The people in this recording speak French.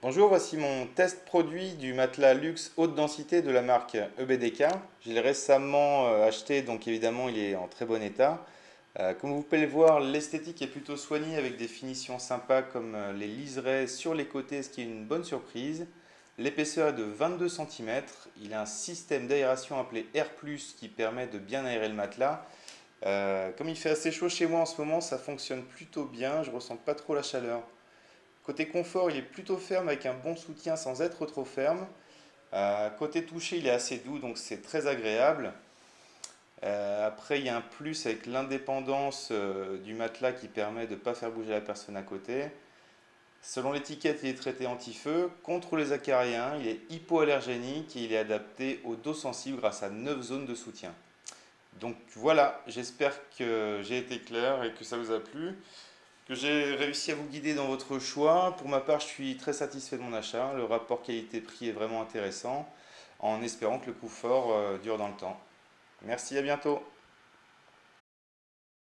Bonjour, voici mon test produit du matelas luxe haute densité de la marque EBDK. Je l'ai récemment acheté, donc évidemment il est en très bon état. Comme vous pouvez le voir, l'esthétique est plutôt soignée avec des finitions sympas comme les liserés sur les côtés, ce qui est une bonne surprise. L'épaisseur est de 22 cm. Il a un système d'aération appelé Air+, qui permet de bien aérer le matelas. Comme il fait assez chaud chez moi en ce moment, ça fonctionne plutôt bien, je ne ressens pas trop la chaleur. Côté confort, il est plutôt ferme avec un bon soutien sans être trop ferme. Côté toucher, il est assez doux, donc c'est très agréable. Après, il y a un plus avec l'indépendance du matelas qui permet de ne pas faire bouger la personne à côté. Selon l'étiquette, il est traité anti-feu. Contre les acariens, il est hypoallergénique et il est adapté aux dos sensibles grâce à 9 zones de soutien. Donc voilà, j'espère que j'ai été clair et que ça vous a plu, que j'ai réussi à vous guider dans votre choix. Pour ma part, je suis très satisfait de mon achat. Le rapport qualité-prix est vraiment intéressant, en espérant que le confort dure dans le temps. Merci, à bientôt.